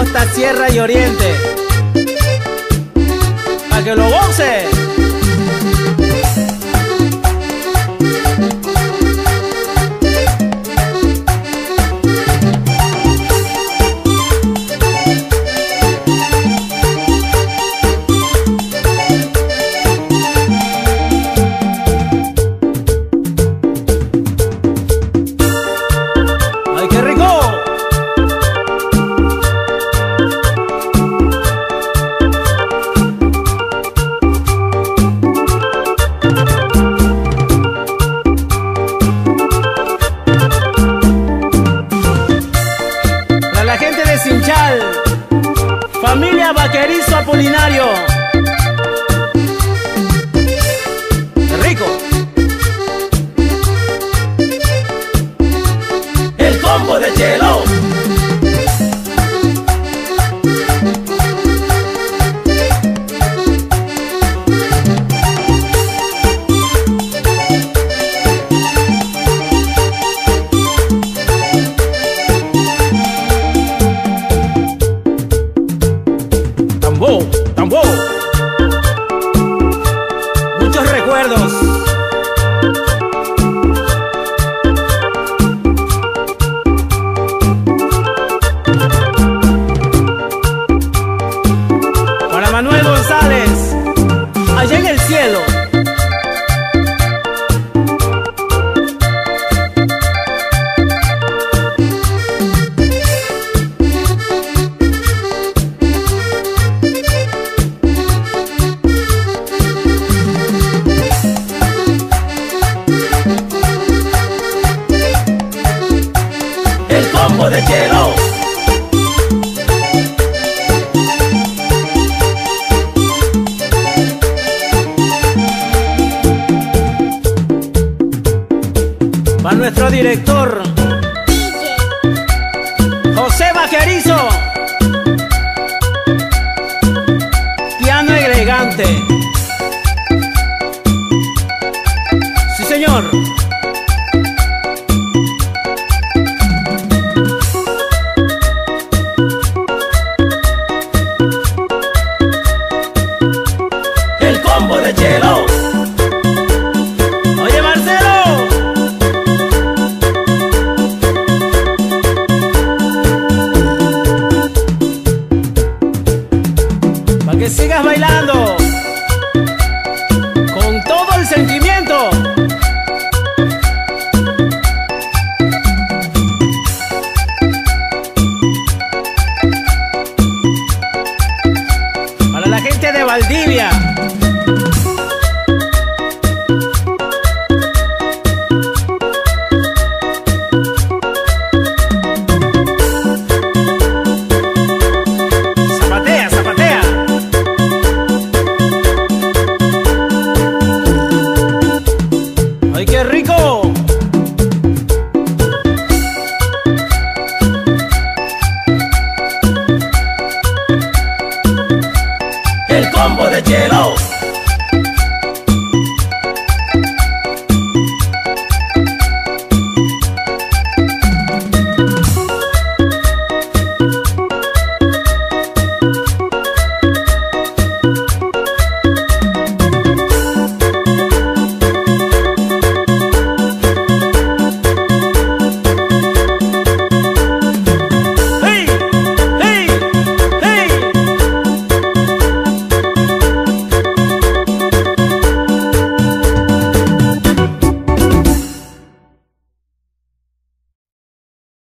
costa, sierra y oriente, para que lo goce. ¡Ay, qué rico! Para la gente de Sinchal, familia Vaquerizo Apolinario. ¡Qué rico! El combo de Chelo. Tambor, tambor. Muchos recuerdos. Para Manuel González, allá en el cielo. El combo de Chelo. Para nuestro director, José Vaquerizo. Piano elegante. Sí, señor. El combo de Chelo. Oye, Marcelo. Para que sigas bailando con todo el sentimiento. Para la gente de Valdivia. Zapatea, zapatea. ¡Ay, qué rico! El combo de Chelo.